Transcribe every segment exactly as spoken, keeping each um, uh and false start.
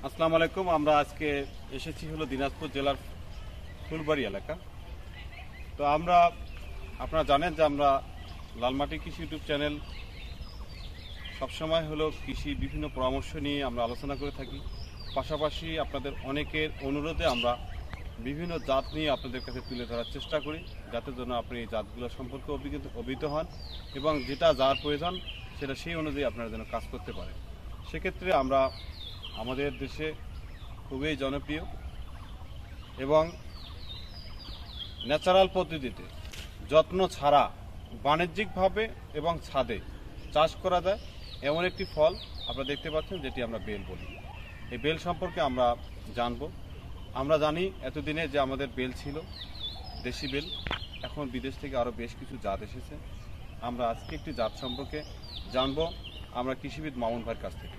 আসসালামু আলাইকুম। আমরা আজকে এসেছি হলো দিনাজপুর জেলার ফুলবাড়ি এলাকা। তো আমরা আপনারা জানেন যে আমরা লালমাটি কৃষি ইউটিউব চ্যানেল সবসময় হলো কৃষি বিভিন্ন পরামর্শ নিয়ে আমরা আলোচনা করে থাকি। পাশাপাশি আপনাদের অনেকের অনুরোধে আমরা বিভিন্ন জাত নিয়ে আপনাদের কাছে তুলে ধরার চেষ্টা করি, যাতে জন্য আপনি এই জাতগুলো সম্পর্কে অভিজ্ঞতা অভিজ্ঞ হন এবং যেটা যার প্রয়োজন সেটা সেই অনুযায়ী আপনারা যেন কাজ করতে পারেন। সেক্ষেত্রে আমরা আমাদের দেশে খুবই জনপ্রিয় এবং ন্যাচারাল পদ্ধতিতে যত্ন ছাড়া বাণিজ্যিকভাবে এবং ছাদে চাষ করা যায় এমন একটি ফল আপনারা দেখতে পাচ্ছেন, যেটি আমরা বেল বলি। এই বেল সম্পর্কে আমরা জানব। আমরা জানি এতদিনে যে আমাদের বেল ছিল দেশি বেল, এখন বিদেশ থেকে আরও বেশ কিছু জাত এসেছে। আমরা আজকে একটি জাত সম্পর্কে জানব আমরা কৃষিবিদ মামুন ভাইয়ের কাছ থেকে।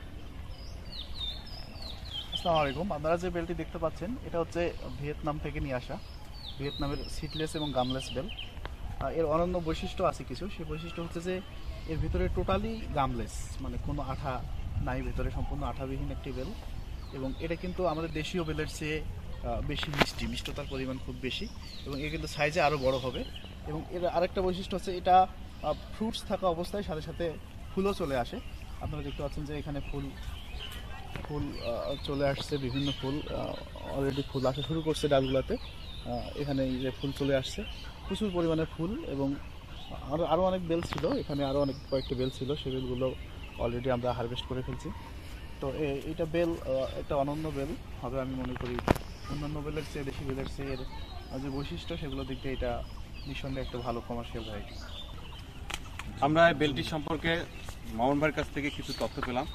আসসালামু আলাইকুম। আপনারা যে বেলটি দেখতে পাচ্ছেন এটা হচ্ছে ভিয়েতনাম থেকে নিয়ে আসা ভিয়েতনামের সিডলেস এবং গামলেস বেল। এর অনন্য বৈশিষ্ট্য আছে কিছু। সেই বৈশিষ্ট্য হচ্ছে যে এর ভিতরে টোটালি গামলেস, মানে কোনো আঠা নাই, ভিতরে সম্পূর্ণ আঠাবিহীন একটি বেল। এবং এটা কিন্তু আমাদের দেশীয় বেলের চেয়ে বেশি মিষ্টি, মিষ্টতার পরিমাণ খুব বেশি এবং এ কিন্তু সাইজে আরও বড় হবে। এবং এর আরেকটা বৈশিষ্ট্য হচ্ছে এটা ফ্রুটস থাকা অবস্থায় সাথে সাথে ফুলও চলে আসে। আপনারা দেখতে পাচ্ছেন যে এখানে ফুল ফুল চলে আসছে, বিভিন্ন ফুল অলরেডি ফুল আসা শুরু করছে ডালগুলোতে। এখানে এই যে ফুল চলে আসছে, প্রচুর পরিমাণে ফুল। এবং আরও আরও অনেক বেল ছিল, এখানে আরও অনেক কয়েকটি বেল ছিল, সেই বেলগুলো অলরেডি আমরা হারভেস্ট করে ফেলছি। তো এইটা বেল একটা অনন্য বেল হবে আমি মনে করি। অন্যান্য বেলের চেয়ে, দেশি বেলের চেয়ে এর যে বৈশিষ্ট্য সেগুলো দিক দিয়ে এটা নিঃসন্দেহে একটা ভালো কমার্শিয়াল ভ্যারাইটি। আমরা এই বেলটি সম্পর্কে মামুন ভাইয়ের কাছ থেকে কিছু তথ্য পেলাম।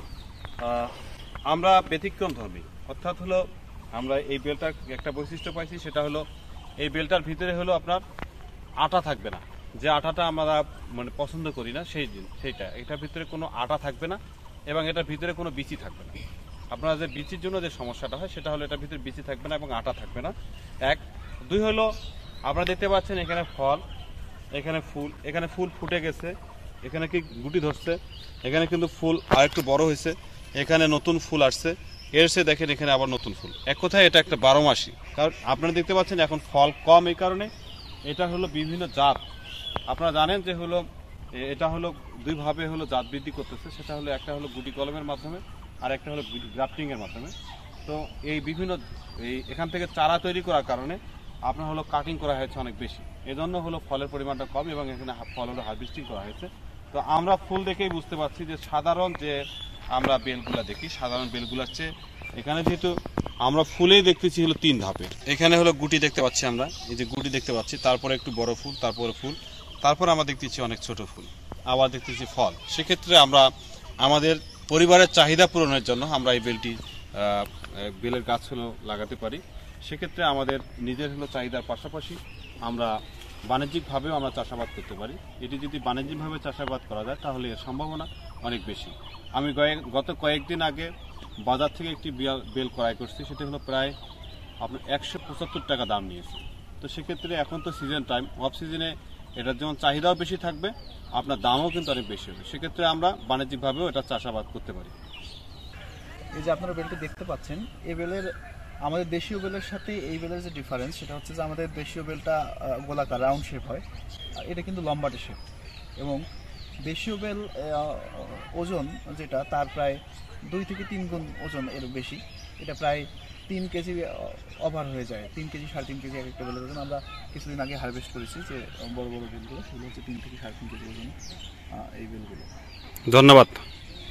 আমরা ব্যতিক্রম ধর্মী, অর্থাৎ হলো আমরা এই বেলটার একটা বৈশিষ্ট্য পাইছি, সেটা হলো এই বেলটার ভিতরে হলো আপনার আটা থাকবে না। যে আটাটা আমরা মানে পছন্দ করি না সেই দিন সেইটা, এটার ভিতরে কোনো আটা থাকবে না এবং এটার ভিতরে কোনো বিচি থাকবে না। আপনার যে বিচির জন্য যে সমস্যাটা হয় সেটা হলো এটার ভিতরে বিচি থাকবে না এবং আটা থাকবে না, এক। দুই হলো আপনারা দেখতে পাচ্ছেন এখানে ফল, এখানে ফুল, এখানে ফুল ফুটে গেছে, এখানে কি গুটি ধরছে, এখানে কিন্তু ফুল আর একটু বড় হয়েছে, এখানে নতুন ফুল আসছে, এর সে দেখেন এখানে আবার নতুন ফুল। এক কথায় এটা একটা বারো মাসি। কারণ আপনারা দেখতে পাচ্ছেন এখন ফল কম, এই কারণে এটা হলো বিভিন্ন জাত। আপনারা জানেন যে হলো এটা হলো দুইভাবে হলো জাত বৃদ্ধি করতেছে, সেটা হলো একটা হলো গুটি কলমের মাধ্যমে আর একটা হলো গ্রাফটিংয়ের মাধ্যমে। তো এই বিভিন্ন এই এখান থেকে চারা তৈরি করার কারণে আপনার হলো কাটিং করা হয়েছে অনেক বেশি, এজন্য হলো ফলের পরিমাণটা কম এবং এখানে ফল হলো হারভেস্টিং করা হয়েছে। তো আমরা ফুল দেখেই বুঝতে পারছি যে সাধারণ যে আমরা বেলগুলা দেখি, সাধারণ বেলগুলার চেয়ে এখানে যেহেতু আমরা ফুলেই দেখতেছি হলো তিন ধাপে। এখানে হলো গুটি দেখতে পাচ্ছি, আমরা এই যে গুটি দেখতে পাচ্ছি, তারপরে একটু বড় ফুল, তারপরে ফুল, তারপর আমরা দেখতেছি অনেক ছোট ফুল, আবার দেখতেছি ফল। সেক্ষেত্রে আমরা আমাদের পরিবারের চাহিদা পূরণের জন্য আমরা এই বেলটি বেলের গাছ হলো লাগাতে পারি। সেক্ষেত্রে আমাদের নিজের হলো চাহিদার পাশাপাশি আমরা বাণিজ্যিকভাবেও আমরা চাষাবাদ করতে পারি। এটি যদি বাণিজ্যিকভাবে চাষাবাদ করা যায় তাহলে এর সম্ভাবনা অনেক বেশি। আমি গত কয়েকদিন আগে বাজার থেকে একটি বেল ক্রয় করছি, সেটা হলো প্রায় আপনার একশো পঁচাত্তর টাকা দাম নিয়েছে। তো সেক্ষেত্রে এখন তো সিজন টাইম, অফ সিজনে এটার যেমন চাহিদাও বেশি থাকবে, আপনার দামও কিন্তু অনেক বেশি হবে। সেক্ষেত্রে আমরা বাণিজ্যিকভাবেও এটা চাষাবাদ করতে পারি। এই যে আপনারা বেলটি দেখতে পাচ্ছেন, এই বেলের আমাদের দেশীয় বেলের সাথে এই বেলের যে ডিফারেন্স সেটা হচ্ছে যে আমাদের দেশীয় বেলটা গোলাকার রাউন্ড শেপ হয়, এটা কিন্তু লম্বাটে শেপ। এবং দেশীয় বেল ওজন যেটা তার প্রায় দুই থেকে তিন গুণ ওজন এর বেশি, এটা প্রায় তিন কেজি ওভার হয়ে যায়, তিন কেজি সাড়ে তিন কেজি এক একটা বেলের ওজন। আমরা কিছুদিন আগে হারভেস্ট করেছি যে বড় বড় বেলগুলো, সেগুলো হচ্ছে তিন থেকে সাড়ে তিন কেজি ওজন এই বেলগুলো। ধন্যবাদ।